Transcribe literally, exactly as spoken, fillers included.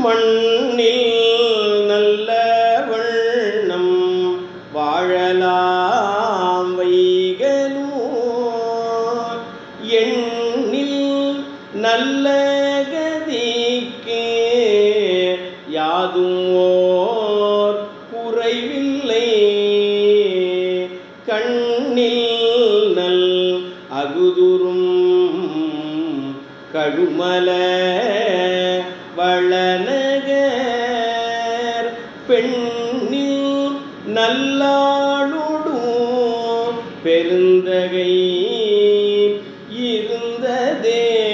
மண்ணில் நல்ல வண்ணம் வாழலாம் வைகலூர் எண்ணில் நல்ல கதிக்கு யாதும் ஓர் குறைவில்லை கண்ணில் நல் அகுதுரும் கழுமல வளநகர் பெண்ணில் நல்லாளொடும் பெருந்தகை இருந்ததே